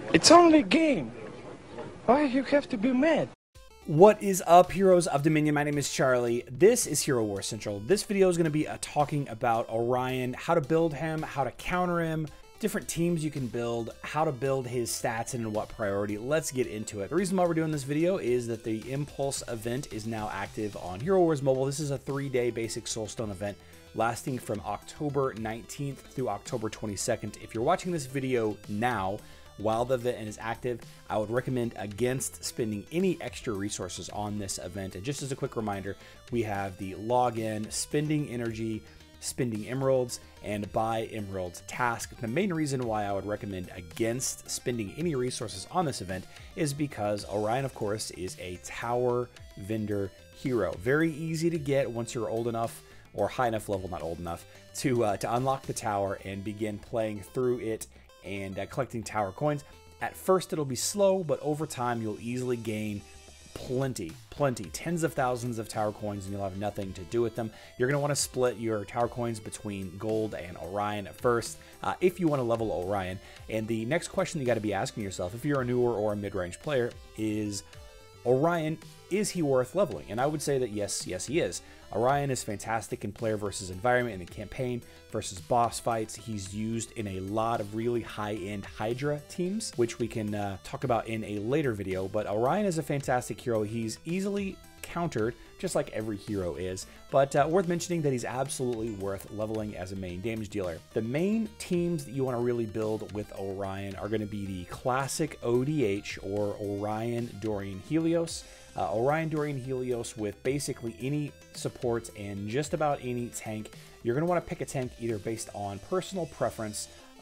It's only a game. Why you have to be mad? What is up, Heroes of Dominion? My name is Charlie. This is Hero Wars Central. This video is going to be talking about Orion, how to build him, how to counter him, different teams you can build, how to build his stats, and in what priority. Let's get into it. The reason why we're doing this video is that the Impulse event is now active on Hero Wars Mobile. This is a 3-day basic Soulstone event lasting from October 19th through October 22nd. If you're watching this video now, while the event is active, I would recommend against spending any extra resources on this event. And just as a quick reminder, we have the login, spending energy, spending emeralds, and buy emeralds task. The main reason why I would recommend against spending any resources on this event is because Orion, of course, is a tower vendor hero. Very easy to get once you're old enough or high enough level, not old enough, to unlock the tower and begin playing through it and collecting tower coins. At first it'll be slow, but over time you'll easily gain plenty, tens of thousands of tower coins, and you'll have nothing to do with them. You're going to want to split your tower coins between gold and Orion at first if you want to level Orion. And the next question you got to be asking yourself, if you're a newer or a mid-range player, is Orion, is he worth leveling? And I would say that yes, he is. Orion is fantastic in player versus environment in the campaign versus boss fights. He's used in a lot of really high-end Hydra teams, which we can talk about in a later video. But Orion is a fantastic hero. He's easily countered, just like every hero is, but worth mentioning that he's absolutely worth leveling as a main damage dealer. The main teams that you want to really build with Orion are going to be the classic ODH, or Orion, Dorian, Helios. Orion, Dorian, Helios with basically any supports and just about any tank. You're going to want to pick a tank either based on personal preference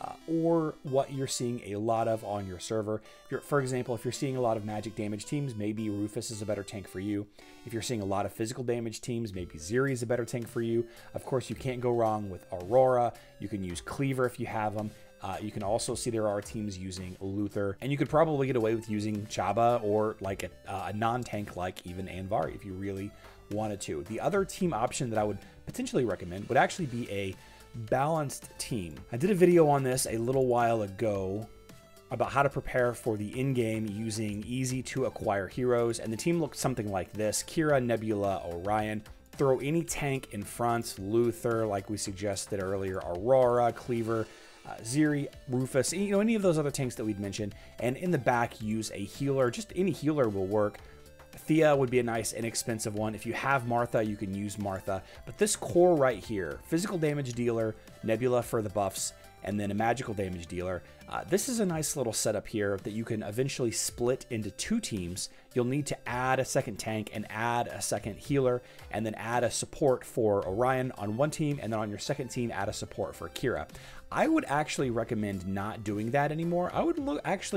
or what you're seeing a lot of on your server. For example, if you're seeing a lot of magic damage teams, maybe Rufus is a better tank for you. If you're seeing a lot of physical damage teams, maybe Zeri is a better tank for you. Of course, you can't go wrong with Aurora. You can use Cleaver if you have them. You can also see there are teams using Luther, and you could probably get away with using Chaba or like a non-tank like even Anvari if you really wanted to. The other team option that I would potentially recommend would actually be a balanced team. I did a video on this a little while ago about how to prepare for the in-game using easy to acquire heroes, and the team looked something like this: Kira, Nebula, Orion. Throw any tank in front, Luther, like we suggested earlier, Aurora, Cleaver, Zeri, Rufus, any of those other tanks that we'd mentioned, and in the back use a healer. Just any healer will work. Thea would be a nice inexpensive one. If you have Martha, you can use Martha, but this core right here, physical damage dealer, Nebula for the buffs, and then a magical damage dealer. This is a nice little setup here that you can eventually split into 2 teams. You'll need to add a second tank and add a second healer, and then add a support for Orion on one team, and then on your second team add a support for Kira. I would actually recommend not doing that anymore. I would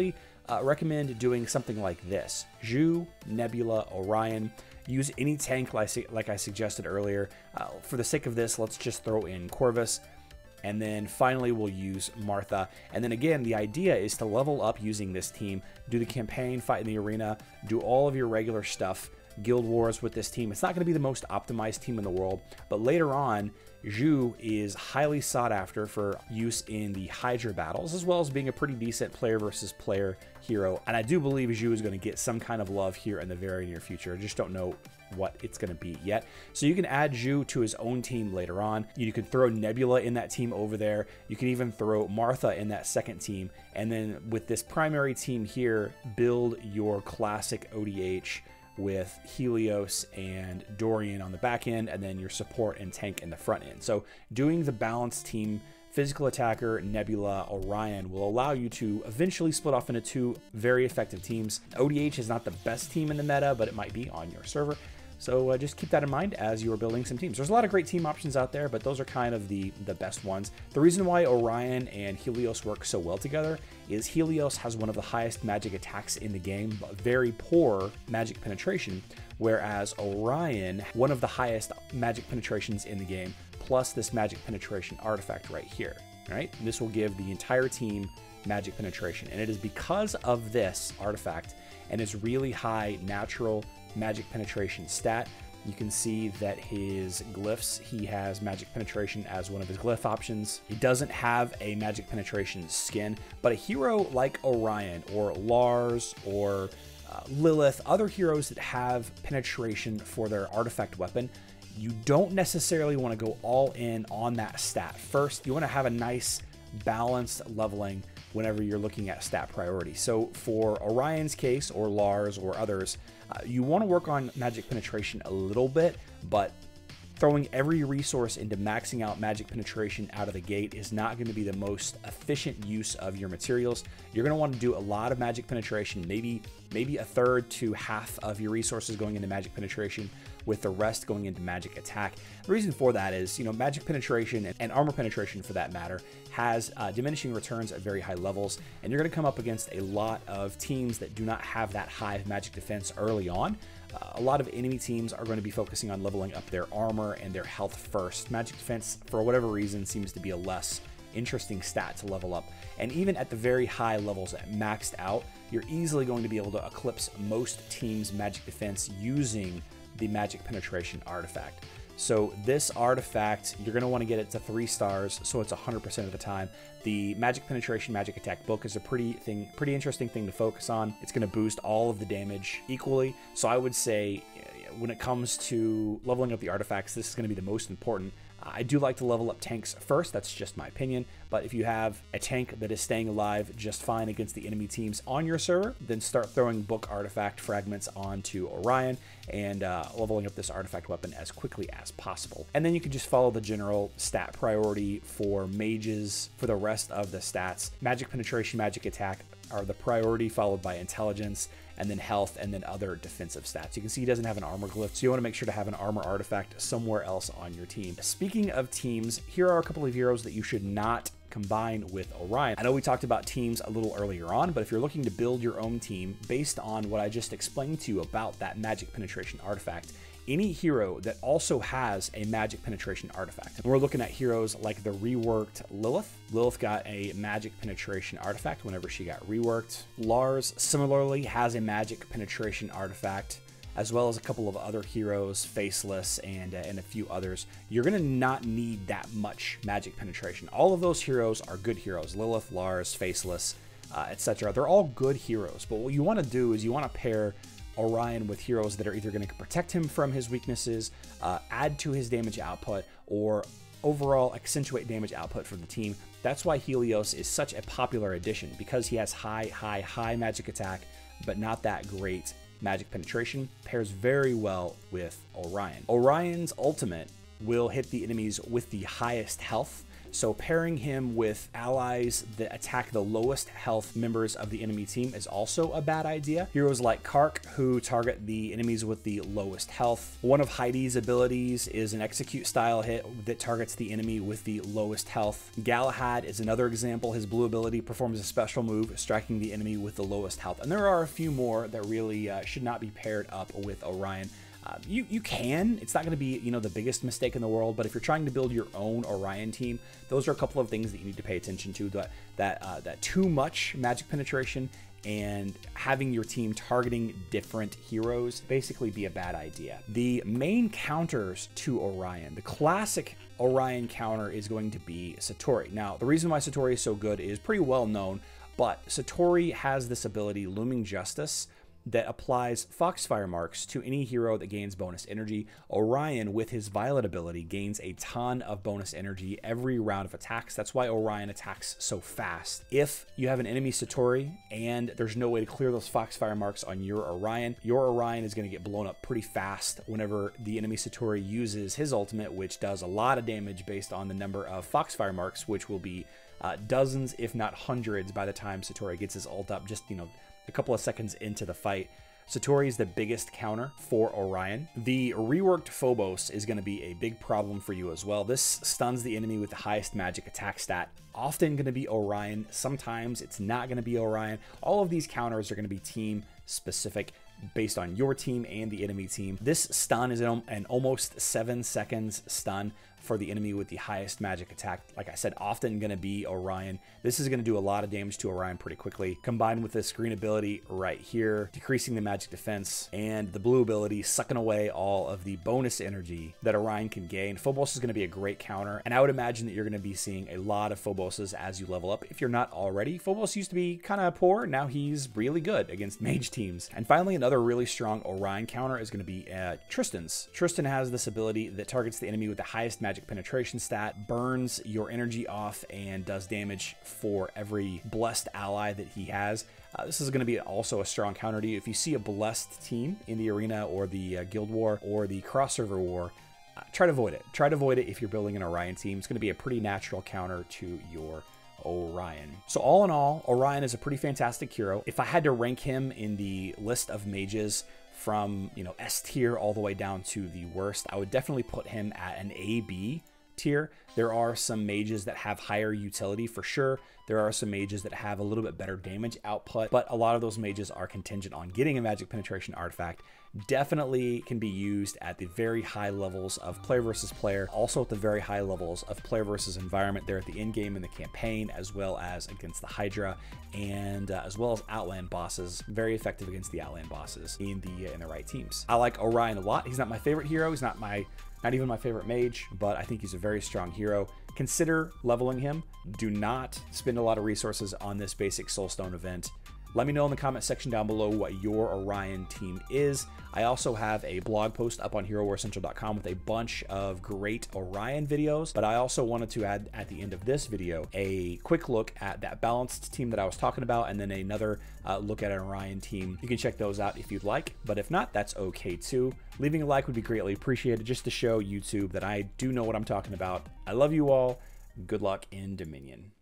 recommend doing something like this: Zhu, Nebula, Orion. Use any tank like I suggested earlier. For the sake of this, let's just throw in Corvus. And then finally we'll use Martha. And then again, the idea is to level up using this team, do the campaign, fight in the arena, do all of your regular stuff, guild wars with this team. It's not going to be the most optimized team in the world, but later on, Zhu is highly sought after for use in the Hydra battles, as well as being a pretty decent player versus player hero. And I do believe Zhu is going to get some kind of love here in the very near future. I just don't know what it's going to be yet. So you can add Zhu to his own team later on. You can throw Nebula in that team over there. You can even throw Martha in that second team. And then with this primary team here, build your classic ODH with Helios and Dorian on the back end, and then your support and tank in the front end. So doing the balanced team, physical attacker, Nebula, Orion, will allow you to eventually split off into 2 very effective teams. ODH is not the best team in the meta, but it might be on your server. So just keep that in mind as you are building some teams. There's a lot of great team options out there, but those are kind of the best ones. The reason why Orion and Helios work so well together is Helios has one of the highest magic attacks in the game, but very poor magic penetration, whereas Orion, one of the highest magic penetrations in the game, plus this magic penetration artifact right here. Right? And this will give the entire team magic penetration, and it is because of this artifact and its really high natural magic penetration stat You can see that his glyphs, he has magic penetration as one of his glyph options. He doesn't have a magic penetration skin, but a hero like Orion or Lars or Lilith, other heroes that have penetration for their artifact weapon, you don't necessarily want to go all in on that stat. First, you want to have a nice balanced leveling whenever you're looking at stat priority. So for Orion's case, or Lars or others, you want to work on magic penetration a little bit, but throwing every resource into maxing out magic penetration out of the gate is not going to be the most efficient use of your materials. You're going to want to do a lot of magic penetration, maybe a third to half of your resources going into magic penetration, with the rest going into magic attack. The reason for that is, magic penetration and armor penetration for that matter has diminishing returns at very high levels, and you're going to come up against a lot of teams that do not have that high of magic defense early on. A lot of enemy teams are going to be focusing on leveling up their armor and their health first. Magic defense, for whatever reason, seems to be a less interesting stat to level up. And even at the very high levels at maxed out, you're easily going to be able to eclipse most teams' magic defense using the magic penetration artifact. So this artifact, you're going to want to get it to 3 stars, so it's 100% of the time. The magic penetration, magic attack book is a pretty interesting thing to focus on. It's going to boost all of the damage equally. So I would say when it comes to leveling up the artifacts, this is going to be the most important. I do like to level up tanks first, that's just my opinion, but if you have a tank that is staying alive just fine against the enemy teams on your server, then start throwing book artifact fragments onto Orion and leveling up this artifact weapon as quickly as possible. And then you can just follow the general stat priority for mages for the rest of the stats. Magic penetration, magic attack are the priority, followed by intelligence, and then health, and then other defensive stats. You can see he doesn't have an armor glyph, so you want to make sure to have an armor artifact somewhere else on your team. Speaking of teams, here are a couple of heroes that you should not combine with Orion. I know we talked about teams a little earlier on, but if you're looking to build your own team based on what I just explained to you about that magic penetration artifact, any hero that also has a magic penetration artifact. And we're looking at heroes like the reworked Lilith. Lilith got a magic penetration artifact whenever she got reworked. Lars similarly has a magic penetration artifact, as well as a couple of other heroes, Faceless and a few others. You're going to not need that much magic penetration. All of those heroes are good heroes. Lilith, Lars, Faceless, etc. They're all good heroes, but what you want to do is you want to pair Orion with heroes that are either going to protect him from his weaknesses, add to his damage output, or overall accentuate damage output for the team. That's why Helios is such a popular addition, because he has high magic attack, but not that great magic penetration. Pairs very well with Orion. Orion's ultimate will hit the enemies with the highest health, so pairing him with allies that attack the lowest health members of the enemy team is also a bad idea. Heroes like Kark, who target the enemies with the lowest health. One of Heidi's abilities is an execute style hit that targets the enemy with the lowest health. Galahad is another example. His blue ability performs a special move, striking the enemy with the lowest health. And there are a few more that really should not be paired up with Orion. You can. It's not going to be, the biggest mistake in the world, but if you're trying to build your own Orion team, those are a couple of things that you need to pay attention to. That too much magic penetration and having your team targeting different heroes basically be a bad idea. The main counters to Orion, the classic Orion counter is going to be Satori. Now, the reason why Satori is so good is pretty well known, but Satori has this ability, Looming Justice, that applies Foxfire marks to any hero that gains bonus energy. Orion, with his Violet ability, gains a ton of bonus energy every round of attacks. That's why Orion attacks so fast. If you have an enemy Satori and there's no way to clear those Foxfire marks on your Orion is going to get blown up pretty fast whenever the enemy Satori uses his ultimate, which does a lot of damage based on the number of Foxfire marks, which will be dozens, if not hundreds, by the time Satori gets his ult up, just, a couple of seconds into the fight. Satori is the biggest counter for Orion. The reworked Phobos is going to be a big problem for you as well. This stuns the enemy with the highest magic attack stat. Often going to be Orion. Sometimes it's not going to be Orion. All of these counters are going to be team specific based on your team and the enemy team. This stun is an almost 7 seconds stun for the enemy with the highest magic attack. Like I said, often going to be Orion. This is going to do a lot of damage to Orion pretty quickly, combined with this green ability right here, decreasing the magic defense, and the blue ability sucking away all of the bonus energy that Orion can gain. Phobos is going to be a great counter, and I would imagine that you're going to be seeing a lot of Phoboses as you level up. If you're not already, Phobos used to be kind of poor. Now he's really good against mage teams. And finally, another really strong Orion counter is going to be Tristan's. Tristan has this ability that targets the enemy with the highest magic penetration stat, burns your energy off, and does damage for every blessed ally that he has. This is going to be also a strong counter to you. If you see a blessed team in the arena or the guild war or the cross-server war, try to avoid it. Try to avoid it if you're building an Orion team. It's going to be a pretty natural counter to your Orion. So all in all, Orion is a pretty fantastic hero. If I had to rank him in the list of mages from, you know, S tier all the way down to the worst, I would definitely put him at an AB tier. There are some mages that have higher utility for sure. There are some mages that have a little bit better damage output, but a lot of those mages are contingent on getting a magic penetration artifact. Definitely can be used at the very high levels of player versus player, also at the very high levels of player versus environment there at the end game in the campaign, as well as against the Hydra, and as well as Outland bosses. Very effective against the Outland bosses in the right teams. I like Orion a lot. He's not my favorite hero. He's not even my favorite mage, but I think he's a very strong hero. Consider leveling him. Do not spend a lot of resources on this basic Soulstone event. Let me know in the comment section down below what your Orion team is. I also have a blog post up on HeroWarsCentral.com with a bunch of great Orion videos, but I also wanted to add at the end of this video a quick look at that balanced team that I was talking about, and then another look at an Orion team. You can check those out if you'd like, but if not, that's okay too. Leaving a like would be greatly appreciated just to show YouTube that I do know what I'm talking about. I love you all. Good luck in Dominion.